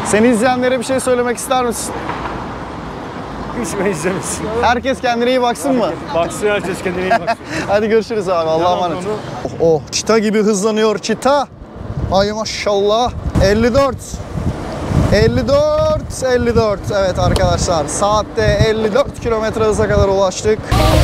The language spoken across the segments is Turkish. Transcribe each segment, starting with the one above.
Seni izleyenlere bir şey söylemek ister misin? Hiç ben izlemesin. Herkes kendine iyi baksın mı? Baksın, herkes kendine iyi baksın. Hadi görüşürüz abi. Allah'a emanet. Oh, çita gibi hızlanıyor çita. Ay maşallah. 54. 54. Evet arkadaşlar. Saatte 54 kilometre hıza kadar ulaştık.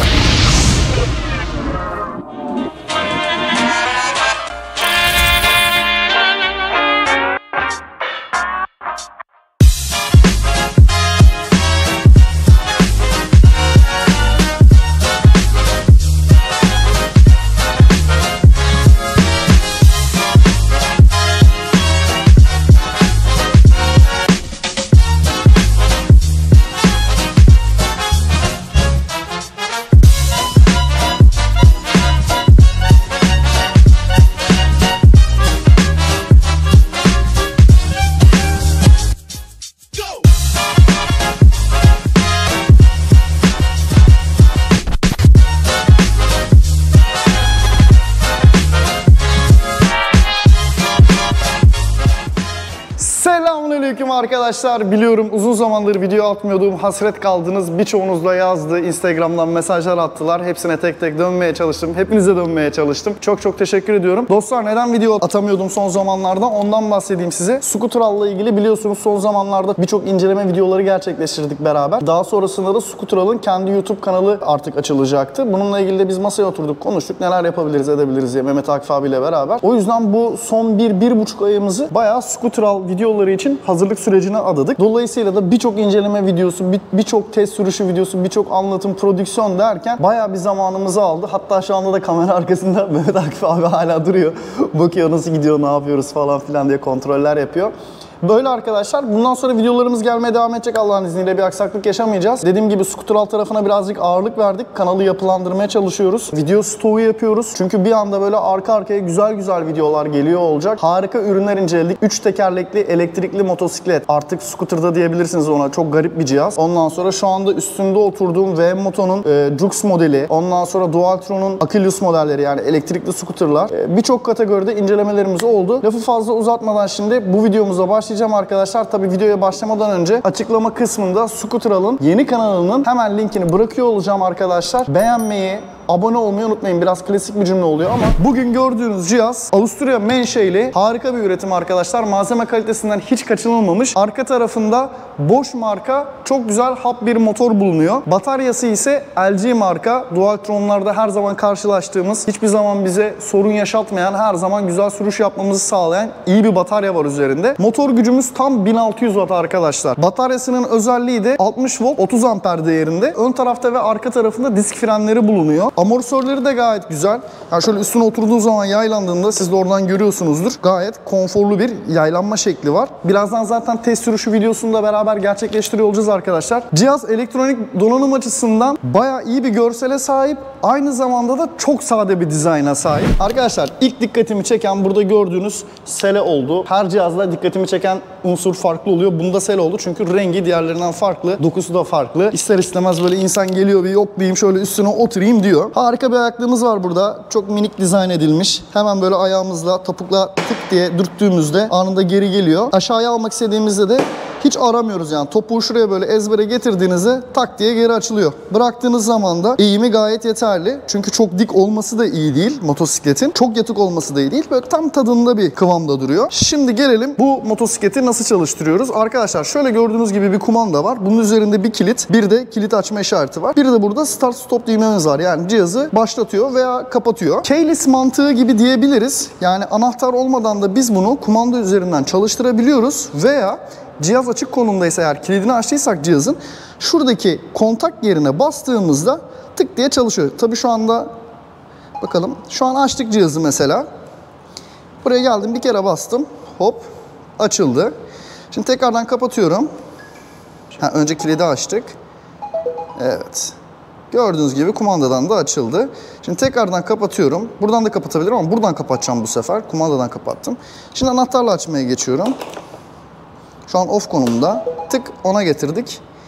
Selamünaleyküm arkadaşlar. Biliyorum uzun zamandır video atmıyordum. Hasret kaldınız. Birçoğunuz da yazdı. Instagram'dan mesajlar attılar. Hepsine tek tek dönmeye çalıştım. Hepinize dönmeye çalıştım. Çok teşekkür ediyorum. Dostlar neden video atamıyordum son zamanlarda? Ondan bahsedeyim size. Scooter'la ilgili biliyorsunuz son zamanlarda birçok inceleme videoları gerçekleştirdik beraber. Daha sonrasında da Scooter'ın kendi YouTube kanalı artık açılacaktı. Bununla ilgili de biz masaya oturduk, konuştuk. Neler yapabiliriz, edebiliriz diye Mehmet Akif abiyle beraber. O yüzden bu son 1-1,5 ayımızı bayağı Scooter videoları için hazırlık sürecine adadık. Dolayısıyla da birçok inceleme videosu, birçok test sürüşü videosu, birçok anlatım, prodüksiyon derken bayağı bir zamanımızı aldı. Hatta şu anda da kamera arkasında Mehmet Akif abi hala duruyor. Bakıyor nasıl gidiyor, ne yapıyoruz falan filan diye kontroller yapıyor. Böyle arkadaşlar. Bundan sonra videolarımız gelmeye devam edecek Allah'ın izniyle. Bir aksaklık yaşamayacağız. Dediğim gibi Scooter tarafına birazcık ağırlık verdik. Kanalı yapılandırmaya çalışıyoruz. Video stoğu yapıyoruz. Çünkü bir anda böyle arka arkaya güzel videolar geliyor olacak. Harika ürünler inceledik. 3 tekerlekli elektrikli motosiklet. Artık Scooter'da diyebilirsiniz ona. Çok garip bir cihaz. Ondan sonra şu anda üstünde oturduğum VMoto'nun Jux modeli. Ondan sonra Dualtron'un Achilles modelleri, yani elektrikli scooter'lar. Birçok kategoride incelemelerimiz oldu. Lafı fazla uzatmadan şimdi bu videomuza başlayacağım arkadaşlar. Tabi videoya başlamadan önce açıklama kısmında Scooter'ın yeni kanalının hemen linkini bırakıyor olacağım arkadaşlar. Beğenmeyi, abone olmayı unutmayın. Biraz klasik bir cümle oluyor ama bugün gördüğünüz cihaz Avusturya menşeli harika bir üretim arkadaşlar. Malzeme kalitesinden hiç kaçınılmamış. Arka tarafında Bosch marka çok güzel hap bir motor bulunuyor. Bataryası ise LG marka. Dualtron'larda her zaman karşılaştığımız, hiçbir zaman bize sorun yaşatmayan, her zaman güzel sürüş yapmamızı sağlayan iyi bir batarya var üzerinde. Motor gücümüz tam 1600 watt arkadaşlar. Bataryasının özelliği de 60 volt 30 amper değerinde. Ön tarafta ve arka tarafında disk frenleri bulunuyor. Amortisörleri de gayet güzel. Yani şöyle üstüne oturduğu zaman yaylandığında siz de oradan görüyorsunuzdur. Gayet konforlu bir yaylanma şekli var. Birazdan zaten test sürüşü videosunu da beraber gerçekleştiriyor olacağız arkadaşlar. Cihaz elektronik donanım açısından bayağı iyi bir görsele sahip. Aynı zamanda da çok sade bir dizayna sahip. Arkadaşlar ilk dikkatimi çeken burada gördüğünüz sele oldu. Her cihazla dikkatimi çeken unsur farklı oluyor. Bunda sele oldu çünkü rengi diğerlerinden farklı. Dokusu da farklı. İster istemez böyle insan geliyor bir yoklayayım şöyle üstüne oturayım diyor. Harika bir ayaklığımız var burada. Çok minik dizayn edilmiş. Hemen böyle ayağımızla topukla tık diye dürttüğümüzde anında geri geliyor. Aşağıya almak istediğimizde de hiç aramıyoruz yani. Topuğu şuraya böyle ezbere getirdiğinizde tak diye geri açılıyor. Bıraktığınız zaman da eğimi gayet yeterli. Çünkü çok dik olması da iyi değil motosikletin. Çok yatık olması da iyi değil. Böyle tam tadında bir kıvamda duruyor. Şimdi gelelim bu motosikleti nasıl çalıştırıyoruz? Arkadaşlar şöyle gördüğünüz gibi bir kumanda var. Bunun üzerinde bir kilit, bir de kilit açma işareti var. Bir de burada start stop düğmemiz var. Yani cihazı başlatıyor veya kapatıyor. Keyless mantığı gibi diyebiliriz. Yani anahtar olmadan da biz bunu kumanda üzerinden çalıştırabiliyoruz veya cihaz açık konumdaysa, eğer kilidini açtıysak cihazın, şuradaki kontak yerine bastığımızda tık diye çalışıyor. Tabii şu anda bakalım. Şu an açtık cihazı mesela. Buraya geldim, bir kere bastım. Hop, açıldı. Şimdi tekrardan kapatıyorum. Önce kilidi açtık. Evet. Gördüğünüz gibi kumandadan da açıldı. Şimdi tekrardan kapatıyorum. Buradan da kapatabilirim ama buradan kapatacağım bu sefer. Kumandadan kapattım. Şimdi anahtarla açmaya geçiyorum. Şu an off konumda. Tık ona getirdik.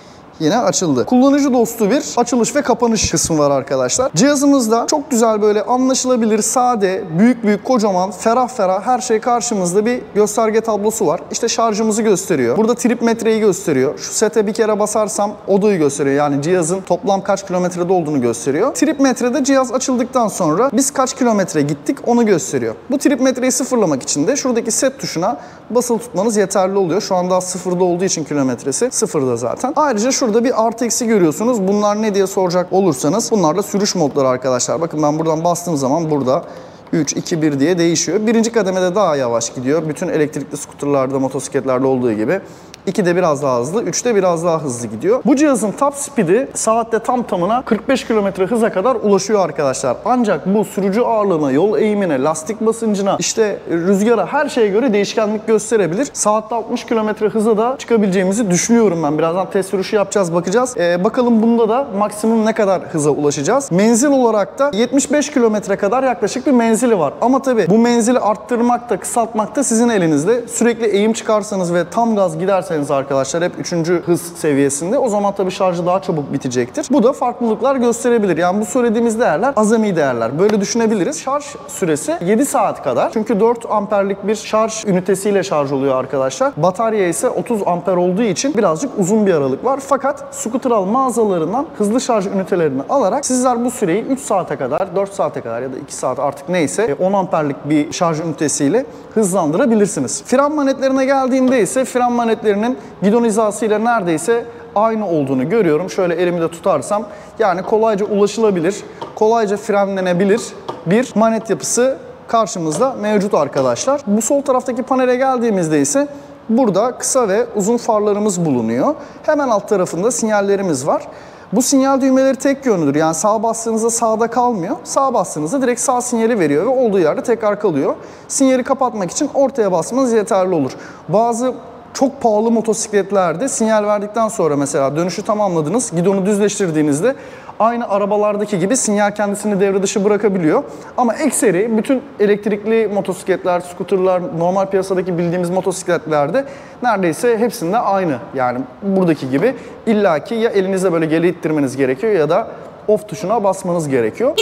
yine açıldı. Kullanıcı dostu bir açılış ve kapanış kısmı var arkadaşlar. Cihazımızda çok güzel böyle anlaşılabilir, sade, büyük kocaman, ferah her şey karşımızda bir gösterge tablosu var. İşte şarjımızı gösteriyor. Burada trip metreyi gösteriyor. Şu sete bir kere basarsam odayı gösteriyor. Yani cihazın toplam kaç kilometrede olduğunu gösteriyor. Trip metrede cihaz açıldıktan sonra biz kaç kilometre gittik onu gösteriyor. Bu trip metreyi sıfırlamak için de şuradaki set tuşuna basılı tutmanız yeterli oluyor. Şu anda sıfırda olduğu için kilometresi sıfırda zaten. Ayrıca şurada bir artı eksi görüyorsunuz. Bunlar ne diye soracak olursanız bunlar da sürüş modları arkadaşlar. Bakın ben buradan bastığım zaman burada 3, 2, 1 diye değişiyor. Birinci kademede daha yavaş gidiyor. Bütün elektrikli skuterlarda, motosikletlerde olduğu gibi. 2'de biraz daha hızlı, 3'te biraz daha hızlı gidiyor. Bu cihazın top speed'i saatte tam tamına 45 km hıza kadar ulaşıyor arkadaşlar. Ancak bu sürücü ağırlığına, yol eğimine, lastik basıncına, işte rüzgara, her şeye göre değişkenlik gösterebilir. Saatte 60 km hıza da çıkabileceğimizi düşünüyorum ben. Birazdan test sürüşü yapacağız, bakacağız. Bakalım bunda da maksimum ne kadar hıza ulaşacağız. Menzil olarak da 75 km kadar yaklaşık bir menzili var. Ama tabii bu menzili arttırmak da, kısaltmak da sizin elinizde. Sürekli eğim çıkarsanız ve tam gaz giderseniz arkadaşlar hep 3. hız seviyesinde, o zaman tabii şarjı daha çabuk bitecektir. Bu da farklılıklar gösterebilir. Yani bu söylediğimiz değerler azami değerler. Böyle düşünebiliriz. Şarj süresi 7 saat kadar. Çünkü 4 amperlik bir şarj ünitesiyle şarj oluyor arkadaşlar. Batarya ise 30 amper olduğu için birazcık uzun bir aralık var. Fakat skuteral mağazalarından hızlı şarj ünitelerini alarak sizler bu süreyi 3 saate kadar, 4 saate kadar ya da 2 saat artık neyse 10 amperlik bir şarj ünitesiyle hızlandırabilirsiniz. Fren manetlerine geldiğimde ise fren manetlerinin gidon hizasıyla neredeyse aynı olduğunu görüyorum. Şöyle elimi de tutarsam yani kolayca ulaşılabilir, kolayca frenlenebilir bir manet yapısı karşımızda mevcut arkadaşlar. Bu sol taraftaki panele geldiğimizde ise burada kısa ve uzun farlarımız bulunuyor. Hemen alt tarafında sinyallerimiz var. Bu sinyal düğmeleri tek yönlüdür. Yani sağa bastığınızda sağda kalmıyor. Sağa bastığınızda direkt sağ sinyali veriyor ve olduğu yerde tekrar kalıyor. Sinyali kapatmak için ortaya basmanız yeterli olur. Bazı çok pahalı motosikletlerde sinyal verdikten sonra mesela dönüşü tamamladınız, gidonu düzleştirdiğinizde aynı arabalardaki gibi sinyal kendisini devre dışı bırakabiliyor. Ama ekseri bütün elektrikli motosikletler, skuterlar, normal piyasadaki bildiğimiz motosikletlerde neredeyse hepsinde aynı. Yani buradaki gibi illaki ya elinizle böyle geri ittirmeniz gerekiyor ya da off tuşuna basmanız gerekiyor.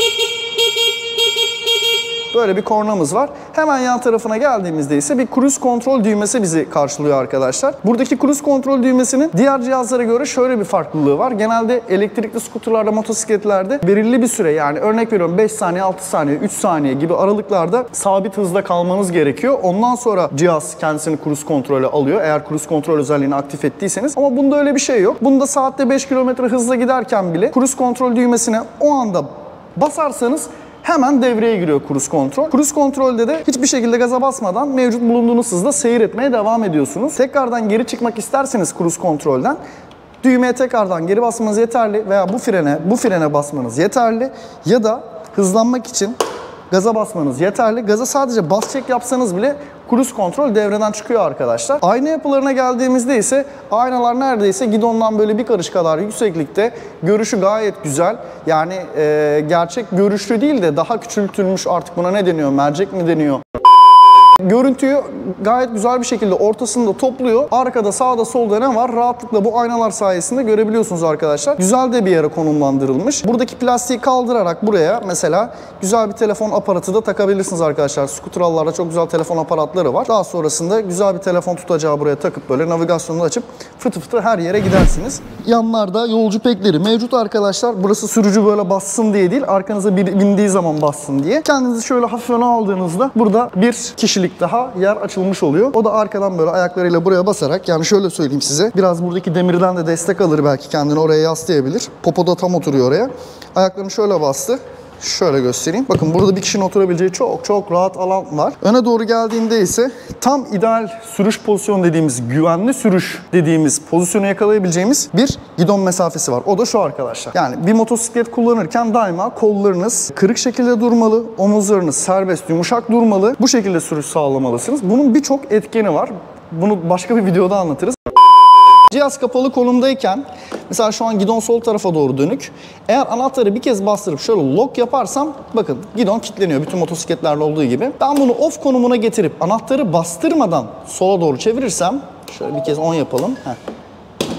Böyle bir kornamız var. Hemen yan tarafına geldiğimizde ise bir cruise kontrol düğmesi bizi karşılıyor arkadaşlar. Buradaki cruise kontrol düğmesinin diğer cihazlara göre şöyle bir farklılığı var. Genelde elektrikli skuterlarda, motosikletlerde belirli bir süre, yani örnek veriyorum 5 saniye, 6 saniye, 3 saniye gibi aralıklarda sabit hızda kalmanız gerekiyor. Ondan sonra cihaz kendisini cruise kontrole alıyor. Eğer cruise kontrol özelliğini aktif ettiyseniz. Ama bunda öyle bir şey yok. Bunda saatte 5 km hızla giderken bile cruise kontrol düğmesine o anda basarsanız hemen devreye giriyor cruise kontrol. Cruise kontrolde de hiçbir şekilde gaza basmadan mevcut bulunduğunuz hızda seyretmeye devam ediyorsunuz. Tekrardan geri çıkmak isterseniz cruise kontrolden düğmeye tekrardan geri basmanız yeterli veya bu frene basmanız yeterli ya da hızlanmak için gaza basmanız yeterli. Gaza sadece bas çek yapsanız bile cruise kontrol devreden çıkıyor arkadaşlar. Ayna yapılarına geldiğimizde ise aynalar neredeyse gidondan böyle bir karış kadar yükseklikte. Görüşü gayet güzel. Yani gerçek görüşlü değil de daha küçültülmüş, artık buna ne deniyor? Mercek mi deniyor? Görüntüyü gayet güzel bir şekilde ortasında topluyor. Arkada, sağda, solda ne var? Rahatlıkla bu aynalar sayesinde görebiliyorsunuz arkadaşlar. Güzel de bir yere konumlandırılmış. Buradaki plastiği kaldırarak buraya mesela güzel bir telefon aparatı da takabilirsiniz arkadaşlar. Skuterallarda çok güzel telefon aparatları var. Daha sonrasında güzel bir telefon tutacağı buraya takıp böyle navigasyonunu açıp fıtı fıtı her yere gidersiniz. Yanlarda yolcu pekleri mevcut arkadaşlar. Burası sürücü böyle bassın diye değil, arkanıza biri bindiği zaman bassın diye. Kendinizi şöyle hafif öne aldığınızda burada bir kişilik daha yer açılmış oluyor. O da arkadan böyle ayaklarıyla buraya basarak, yani şöyle söyleyeyim size, biraz buradaki demirden de destek alır, belki kendini oraya yaslayabilir. Popo da tam oturuyor oraya. Ayaklarını şöyle bastı. Şöyle göstereyim. Bakın burada bir kişinin oturabileceği çok rahat alan var. Öne doğru geldiğinde ise tam ideal sürüş pozisyonu dediğimiz, güvenli sürüş dediğimiz pozisyonu yakalayabileceğimiz bir gidon mesafesi var. O da şu arkadaşlar. Yani bir motosiklet kullanırken daima kollarınız kırık şekilde durmalı, omuzlarınız serbest, yumuşak durmalı. Bu şekilde sürüş sağlamalısınız. Bunun birçok etkeni var. Bunu başka bir videoda anlatırız. Cihaz kapalı konumdayken, mesela şu an gidon sol tarafa doğru dönük. Eğer anahtarı bir kez bastırıp şöyle lock yaparsam, bakın gidon kilitleniyor bütün motosikletlerde olduğu gibi. Ben bunu off konumuna getirip anahtarı bastırmadan sola doğru çevirirsem, şöyle bir kez 10 yapalım.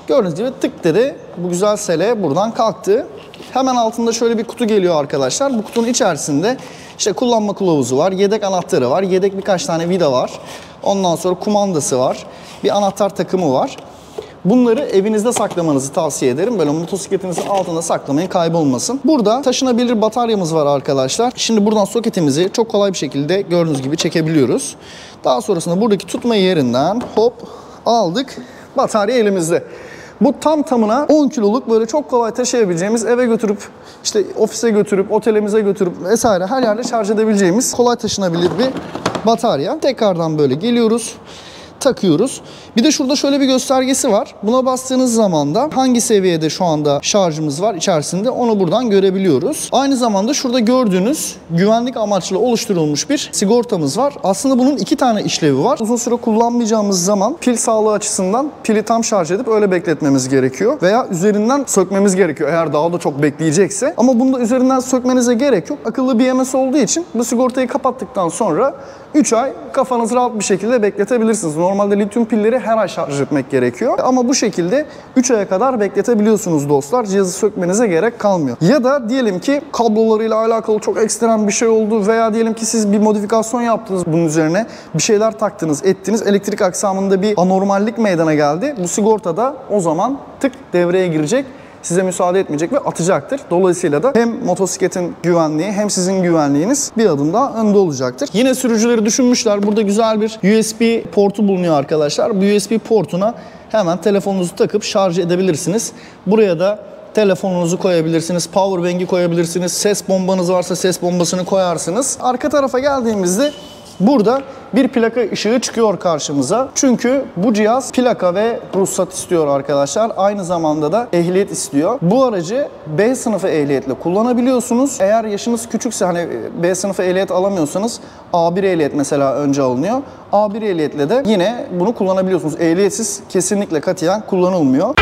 Gördüğünüz gibi tık dedi. Bu güzel sele buradan kalktı. Hemen altında şöyle bir kutu geliyor arkadaşlar. Bu kutunun içerisinde işte kullanma kılavuzu var, yedek anahtarı var, yedek birkaç tane vida var. Ondan sonra kumandası var, bir anahtar takımı var. Bunları evinizde saklamanızı tavsiye ederim. Böyle motosikletinizin altında saklamayın, kaybolmasın. Burada taşınabilir bataryamız var arkadaşlar. Şimdi buradan soketimizi çok kolay bir şekilde gördüğünüz gibi çekebiliyoruz. Daha sonrasında buradaki tutma yerinden hop aldık. Batarya elimizde. Bu tam tamına 10 kiloluk böyle çok kolay taşıyabileceğimiz, eve götürüp işte ofise götürüp otelimize götürüp vesaire her yerde şarj edebileceğimiz kolay taşınabilir bir batarya. Tekrardan böyle geliyoruz, takıyoruz. Bir de şurada şöyle bir göstergesi var. Buna bastığınız zaman da hangi seviyede şu anda şarjımız var içerisinde onu buradan görebiliyoruz. Aynı zamanda şurada gördüğünüz güvenlik amaçlı oluşturulmuş bir sigortamız var. Aslında bunun 2 tane işlevi var. Uzun süre kullanmayacağımız zaman pil sağlığı açısından pili tam şarj edip öyle bekletmemiz gerekiyor. Veya üzerinden sökmemiz gerekiyor eğer daha da çok bekleyecekse. Ama bunu da üzerinden sökmenize gerek yok. Akıllı BMS olduğu için bu sigortayı kapattıktan sonra 3 ay kafanız rahat bir şekilde bekletebilirsiniz. Normalde lityum pilleri her ay şarj etmek gerekiyor. Ama bu şekilde 3 aya kadar bekletebiliyorsunuz dostlar. Cihazı sökmenize gerek kalmıyor. Ya da diyelim ki kablolarıyla alakalı çok ekstrem bir şey oldu veya diyelim ki siz bir modifikasyon yaptınız bunun üzerine. Bir şeyler taktınız, ettiniz. Elektrik aksamında bir anormallik meydana geldi. Bu sigorta da o zaman tık devreye girecek. Size müsaade etmeyecek ve atacaktır. Dolayısıyla da hem motosikletin güvenliği hem sizin güvenliğiniz bir adım daha önde olacaktır. Yine sürücüleri düşünmüşler. Burada güzel bir USB portu bulunuyor arkadaşlar. Bu USB portuna hemen telefonunuzu takıp şarj edebilirsiniz. Buraya da telefonunuzu koyabilirsiniz, powerbank'i koyabilirsiniz. Ses bombanız varsa ses bombasını koyarsınız. Arka tarafa geldiğimizde burada bir plaka ışığı çıkıyor karşımıza. Çünkü bu cihaz plaka ve ruhsat istiyor arkadaşlar. Aynı zamanda da ehliyet istiyor. Bu aracı B sınıfı ehliyetle kullanabiliyorsunuz. Eğer yaşınız küçükse hani B sınıfı ehliyet alamıyorsanız A1 ehliyet mesela önce alınıyor. A1 ehliyetle de yine bunu kullanabiliyorsunuz. Ehliyetsiz kesinlikle katiyen kullanılmıyor.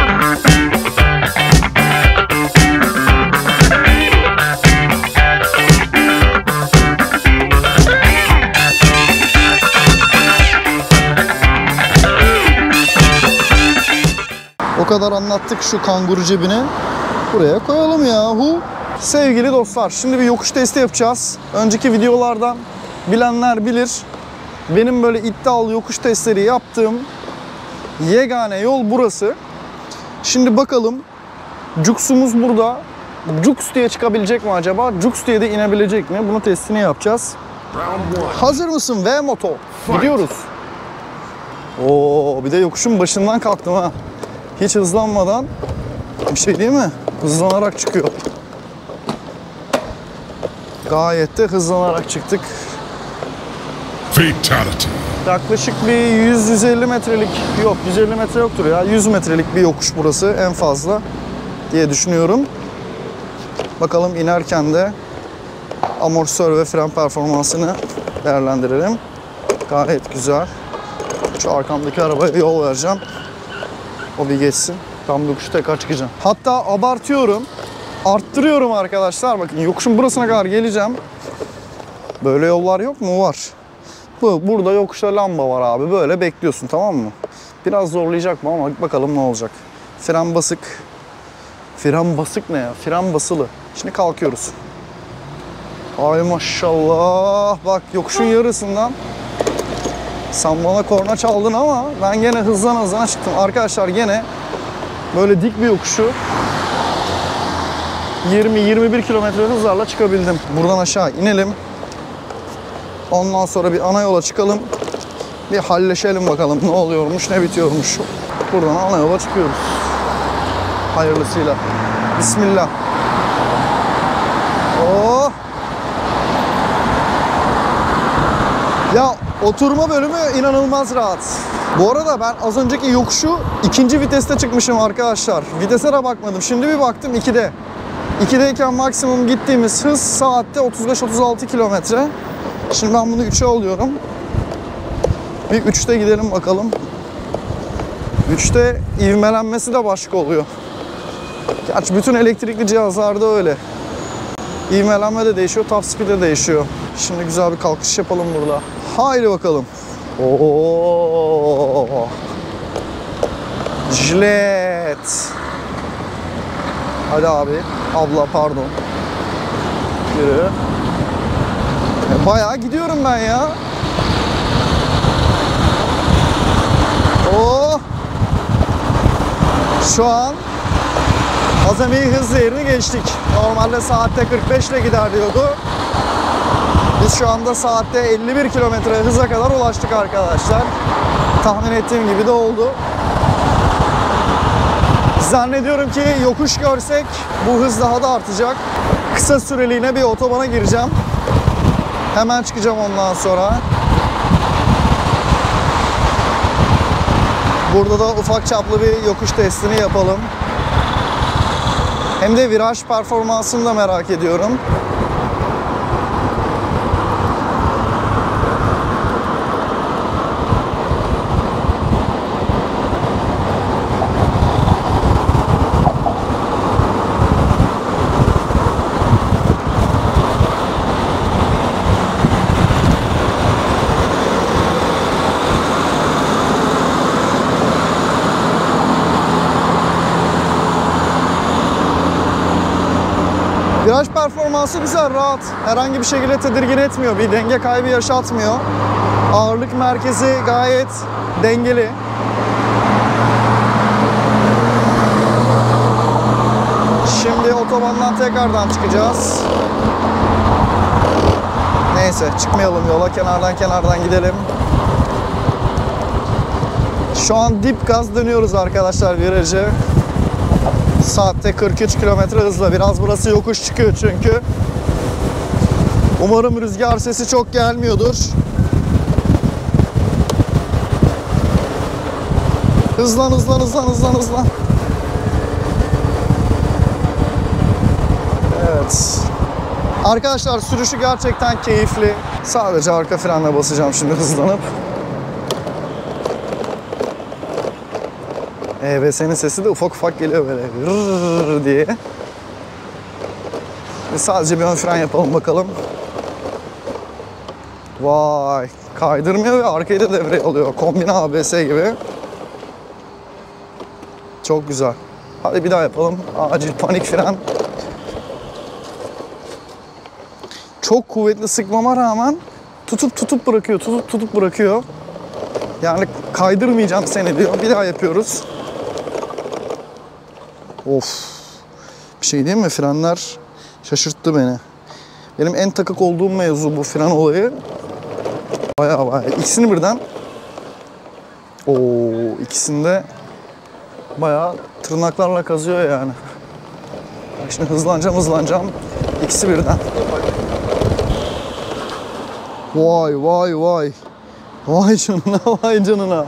O kadar anlattık şu kanguru cebini. Buraya koyalım yahu. Sevgili dostlar, şimdi bir yokuş testi yapacağız. Önceki videolardan bilenler bilir. Benim böyle iddialı yokuş testleri yaptığım yegane yol burası. Şimdi bakalım Cux'umuz burada. Cux diye çıkabilecek mi acaba? Cux diye de inebilecek mi? Bunun testini yapacağız. Hazır mısın V-Moto? Gidiyoruz. Oo, bir de yokuşun başından kalktım ha. Hiç hızlanmadan, bir şey değil mi? Hızlanarak çıkıyor. Gayet de hızlanarak çıktık. Fatality. Yaklaşık bir 100-150 metrelik, yok 150 metre yoktur ya. 100 metrelik bir yokuş burası en fazla diye düşünüyorum. Bakalım inerken de amortisör ve fren performansını değerlendirelim. Gayet güzel. Şu arkamdaki arabaya yol vereceğim. O bir geçsin. Tam yokuşu tekrar çıkacağım. Hatta abartıyorum. Arttırıyorum arkadaşlar. Bakın yokuşun burasına kadar geleceğim. Böyle yollar yok mu? Var. Burada yokuşta lamba var abi. Böyle bekliyorsun, tamam mı? Biraz zorlayacak mı ama bakalım ne olacak. Fren basık. Fren basık ne ya? Fren basılı. Şimdi kalkıyoruz. Ay maşallah. Bak yokuşun yarısından sen bana korna çaldın ama ben gene hızlan çıktım. Arkadaşlar gene böyle dik bir yokuşu 20-21 kilometre hızlarla çıkabildim. Buradan aşağı inelim. Ondan sonra bir ana yola çıkalım. Bir halleşelim bakalım ne oluyormuş, ne bitiyormuş. Buradan ana yola çıkıyoruz. Hayırlısıyla. Bismillah. Oh! Ya oturma bölümü inanılmaz rahat. Bu arada ben az önceki yokuşu 2. viteste çıkmışım arkadaşlar. Vitese de bakmadım. Şimdi bir baktım 2'de. 2'deyken maksimum gittiğimiz hız saatte 35-36 kilometre. Şimdi ben bunu 3'e alıyorum. Bir 3'te gidelim bakalım. 3'te ivmelenmesi de başka oluyor. Gerçi bütün elektrikli cihazlarda öyle. İvmelenme de değişiyor, top speed de değişiyor. Şimdi güzel bir kalkış yapalım burada. Haydi bakalım. Oo. Jilet. Hadi abi. Abla pardon. Yürü. Bayağı gidiyorum ben ya. Oh. Şu an azami hız değerini geçtik. Normalde saatte 45 ile gider diyordu. Biz şu anda saatte 51 kilometre hıza kadar ulaştık arkadaşlar. Tahmin ettiğim gibi de oldu. Zannediyorum ki yokuş görsek bu hız daha da artacak. Kısa süreliğine bir otobana gireceğim. Hemen çıkacağım ondan sonra. Burada da ufak çaplı bir yokuş testini yapalım. Hem de viraj performansını da merak ediyorum. Viraj performansı güzel, rahat. Herhangi bir şekilde tedirgin etmiyor. Bir denge kaybı yaşatmıyor. Ağırlık merkezi gayet dengeli. Şimdi otobandan tekrardan çıkacağız. Neyse çıkmayalım yola. Kenardan gidelim. Şu an dip gaz dönüyoruz arkadaşlar virajı. Saatte 43 kilometre hızla. Biraz burası yokuş çıkıyor çünkü. Umarım rüzgar sesi çok gelmiyordur. Hızlan. Evet. Arkadaşlar sürüşü gerçekten keyifli. Sadece arka frenle basacağım şimdi hızlanıp. EBS'nin sesi de ufak geliyor böyle rrrr diye. Sadece bir ön fren yapalım bakalım. Vay, kaydırmıyor ve arkayı da devreye alıyor. Kombine ABS gibi. Çok güzel. Hadi bir daha yapalım. Acil panik fren. Çok kuvvetli sıkmama rağmen tutup bırakıyor. Yani kaydırmayacağım seni diyor. Bir daha yapıyoruz. Of. Bir şey diyeyim mi? Frenler şaşırttı beni. Benim en takık olduğum mevzu bu fren olayı. Bayağı. İkisini birden. İkisinde bayağı tırnaklarla kazıyor yani. Bak şimdi hızlanacağım. İkisi birden. Vay. Vay canına.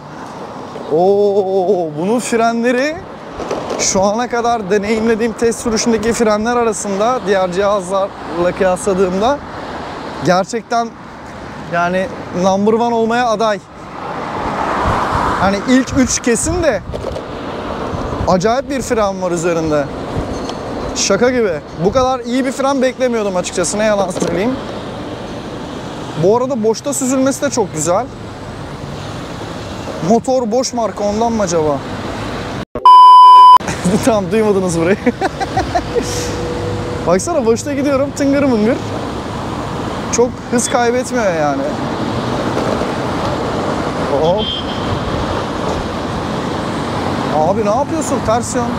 Bunun frenleri şu ana kadar deneyimlediğim test sürüşündeki frenler arasında diğer cihazlarla kıyasladığımda gerçekten yani number one olmaya aday. Hani ilk 3 kesin de acayip bir fren var üzerinde. Şaka gibi. Bu kadar iyi bir fren beklemiyordum açıkçası, ne yalan söyleyeyim. Bu arada boşta süzülmesi de çok güzel. Motor boş marka, ondan mı acaba? Tamam, duymadınız burayı. Baksana, boşta gidiyorum tıngır mıngır. Çok hız kaybetmiyor yani. Hop. Abi ne yapıyorsun? Ters yön.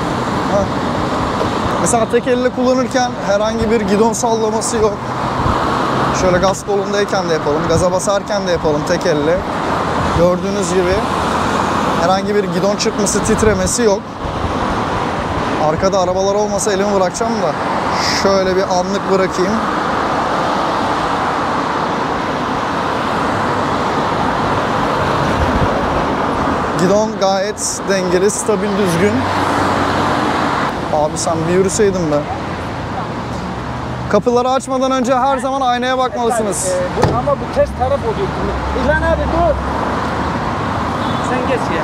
Mesela tek elle kullanırken herhangi bir gidon sallaması yok. Şöyle gaz kolundayken de yapalım, gaza basarken de yapalım tek elle. Gördüğünüz gibi herhangi bir gidon çırpması, titremesi yok. Arkada arabalar olmasa elimi bırakacağım da şöyle bir anlık bırakayım. Gidon gayet dengeli, stabil, düzgün. Abi sen bir yürüseydin be. Kapıları açmadan önce her zaman aynaya bakmalısınız. Ama bu ters taraf oluyor. İlhan abi dur. Sen geç ya.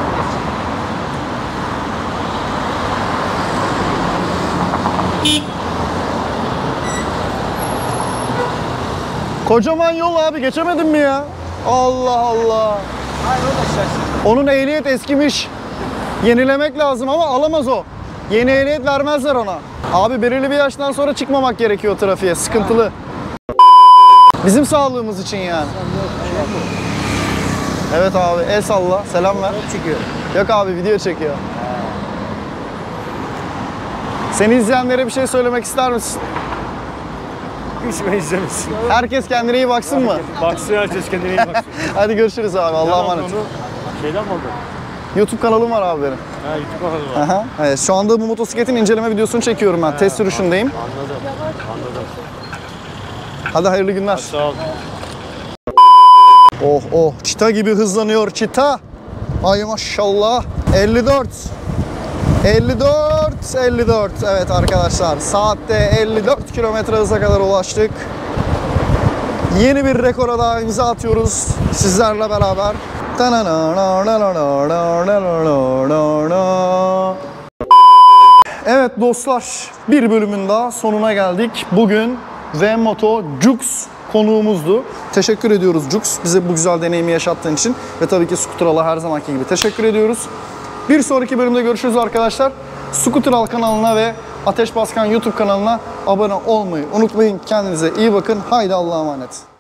Kocaman yol abi, geçemedin mi ya? Allah Allah. Hayır, o da şaşırdı. Onun ehliyet eskimiş. Yenilemek lazım ama alamaz o. Yeni ehliyet vermezler ona. Abi belirli bir yaştan sonra çıkmamak gerekiyor trafiğe. Sıkıntılı. Bizim sağlığımız için yani. Evet abi el salla. Selam ver. Çıkıyor. Yok abi video çekiyor. Seni izleyenlere bir şey söylemek ister misin? Hiç ben izlemesin. Herkes kendine iyi baksın mı? Baksın herkes kendine iyi baksın. Hadi görüşürüz abi. Allah'a emanet. Şeyden mi oldu? YouTube kanalım var abi benim. Ha YouTube kanalı var. Aha. Evet, şu anda bu motosikletin inceleme videosunu çekiyorum ben. Test sürüşündeyim. Anladım. Hadi hayırlı günler. Sağ ol. Oh oh, çita gibi hızlanıyor çita. Ay maşallah. 54. 54, 54. Evet arkadaşlar, saatte 54 kilometre hıza kadar ulaştık. Yeni bir rekora daha imza atıyoruz sizlerle beraber. Evet dostlar, bir bölümün daha sonuna geldik. Bugün V-Moto Jux konuğumuzdu. Teşekkür ediyoruz Jux, bize bu güzel deneyimi yaşattığın için. Ve tabii ki Scooteral'a her zamanki gibi teşekkür ediyoruz. Bir sonraki bölümde görüşürüz arkadaşlar. Scooteral kanalına ve Ateş Baskan YouTube kanalına abone olmayı unutmayın. Kendinize iyi bakın. Haydi Allah'a emanet.